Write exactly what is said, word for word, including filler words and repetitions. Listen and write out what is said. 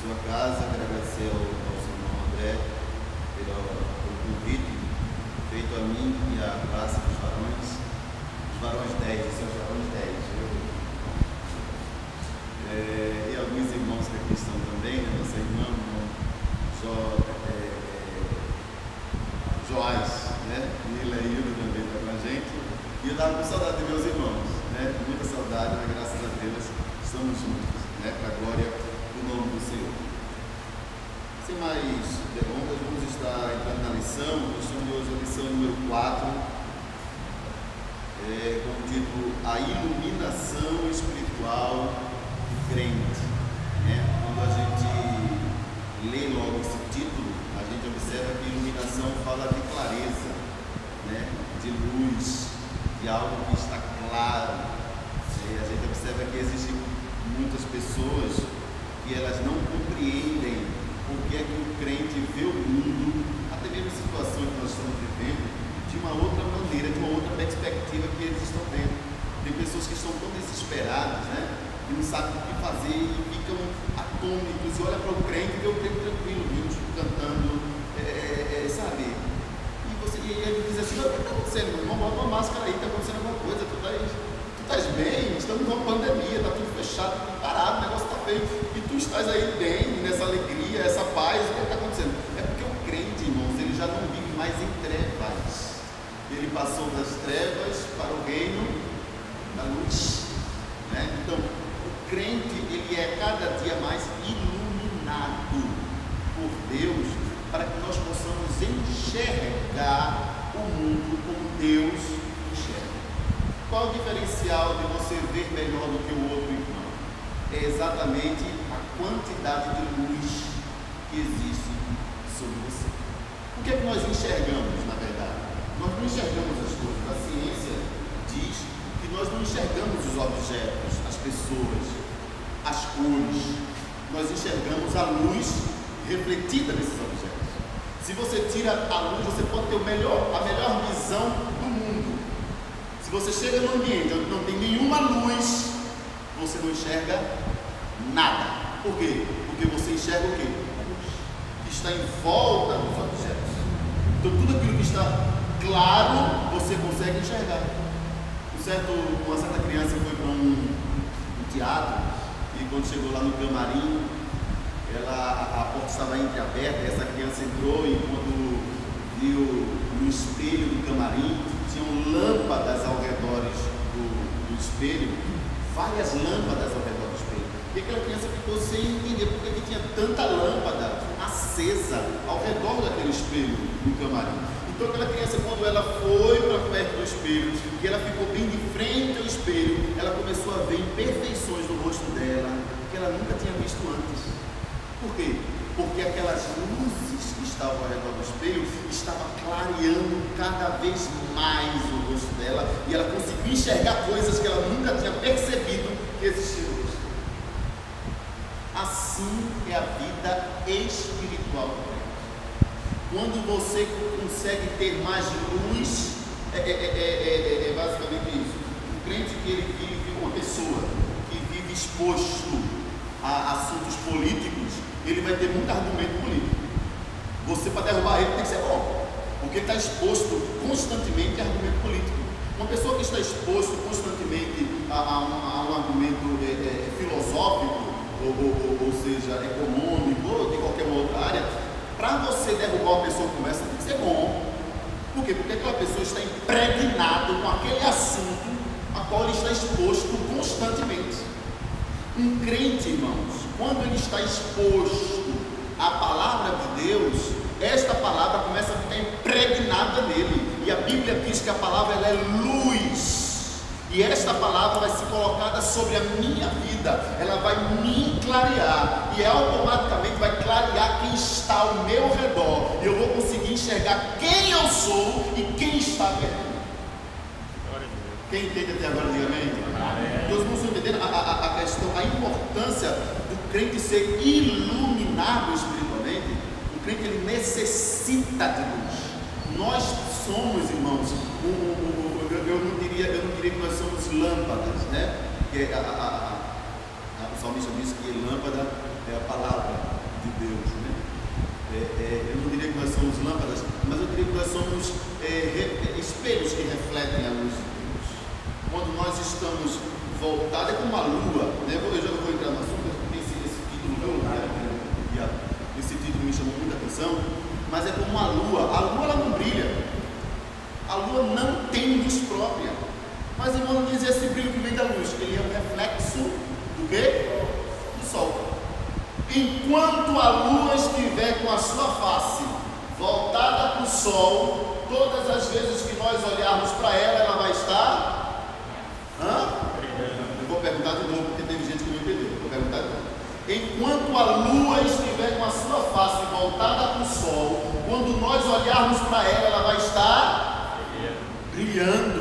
sua casa. Quero agradecer ao nosso irmão André pelo, pelo convite feito a mim e à classe dos varões, os varões dez, esses são os varões dez, viu? É, e alguns irmãos que aqui estão também, né? Nossa irmã, irmão jo, é, Joás, né? Nila e Hilda também está com a gente. E eu estava com saudade de meus irmãos, né? Muita saudade, mas graças a Deus estamos juntos, né? Para a glória do nome do Senhor. Sem mais delongas, vamos estar entrando na lição. Nós estamos hoje a lição número quatro, é, com o título A Iluminação Espiritual do Crente. Né? Quando a gente lê logo esse título, a gente observa que iluminação fala de clareza, né? De luz, de algo que está claro. E a gente observa que existem muitas pessoas que elas não compreendem porque é que o crente vê o mundo, até mesmo a situação que nós estamos vivendo, de uma outra maneira, de uma outra perspectiva que eles estão vendo. Tem pessoas que estão tão desesperadas, né? E não sabem o que fazer e ficam atônitos e olham para o crente e vê o crente tranquilo, viu? Cantando, é, é, sabe? E, você, e ele diz assim: o que está acontecendo, meu irmão? Bota uma máscara aí, está acontecendo alguma coisa, tu estás tu estás bem, estamos numa pandemia, está tudo fechado, tudo parado, o negócio está feio, e tu estás aí bem, nessa alegria, essa paz, o que está acontecendo? É porque o crente, irmãos, ele já não vive mais em trevas, ele passou das trevas para o reino da luz, né? Então, o crente, ele é cada dia mais iluminado por Deus, para que nós possamos enxergar o mundo como Deus enxerga. Qual o diferencial de você ver melhor do que o outro irmão? É exatamente a quantidade de luz que existe sobre você. O que é que nós enxergamos, na verdade? Nós não enxergamos as coisas. A ciência diz que nós não enxergamos os objetos, as pessoas, as cores. Nós enxergamos a luz refletida nesses objetos. Se você tira a luz, você pode ter o melhor, a melhor visão do mundo. Se você chega num ambiente onde não tem nenhuma luz, você não enxerga nada. Por quê? Porque você enxerga o quê? A luz que está em volta dos objetos. Então tudo aquilo que está claro, você consegue enxergar. Um certo, uma certa criança foi para um, um teatro, e quando chegou lá no camarim, ela, a, a porta estava entreaberta, e essa criança entrou, e quando viu no espelho do camarim, tinham lâmpadas ao redor do, do espelho, várias lâmpadas ao redor do espelho. E aquela criança ficou sem entender porque que tinha tanta lâmpada acesa ao redor daquele espelho do camarim. Então aquela criança, quando ela foi para perto do espelho, que ela ficou bem de frente ao espelho, ela começou a ver imperfeições no rosto dela que ela nunca tinha visto antes. Por quê? Porque aquelas luzes que estavam ao redor do espelho estavam clareando cada vez mais o rosto dela, e ela conseguiu enxergar coisas que ela nunca tinha percebido que existiam no rosto. Assim é a vida espiritual. Quando você consegue ter mais luz, é, é, é, é, é basicamente isso. Um crente que ele vive, uma pessoa que vive exposto a assuntos políticos, ele vai ter muito argumento político. Você, para derrubar ele, tem que ser bom, porque ele está exposto constantemente a argumento político. Uma pessoa que está exposto constantemente a, a, um, a um argumento é, é, filosófico, ou, ou, ou seja, econômico, ou de qualquer outra área, para você derrubar uma pessoa com essa, tem que ser bom. Por quê? Porque aquela pessoa está impregnada com aquele assunto a qual ele está exposto constantemente. Um crente, irmãos, quando ele está exposto à palavra de Deus, esta palavra começa a ficar impregnada nele. E a Bíblia diz que a palavra ela é luz. E esta palavra vai ser colocada sobre a minha vida. Ela vai me clarear. E automaticamente vai clarear quem está ao meu redor. E eu vou conseguir enxergar quem eu sou e quem está perto. Quem entende até agora, diga amém? Todos vão entender a, a, a questão, a importância do crente ser iluminado espiritualmente. O crente ele necessita de luz. Nós somos, irmãos, o, o, o, eu, não diria, eu não diria que nós somos lâmpadas, né? Porque a, a, a, a, o salmista diz que lâmpada é a palavra. de Deus, né? É, é, eu não diria que nós somos lâmpadas, mas eu diria que nós somos é, re, espelhos que refletem a luz de Deus. Quando nós estamos voltados, é como a lua, né? Eu já vou entrar no assunto, esse, esse título, né? Esse título me chamou muita atenção, mas é como a lua. A lua ela não brilha, a lua não tem luz própria, mas irmão, não diz esse brilho que vem da luz, ele é um reflexo do quê? Do sol. Enquanto a lua estiver com a sua face voltada para o sol, todas as vezes que nós olharmos para ela, ela vai estar. Hã? Eu vou perguntar de novo, porque teve gente que não entendeu. Vou perguntar de novo. Enquanto a lua estiver com a sua face voltada para o sol, quando nós olharmos para ela, ela vai estar brilhando.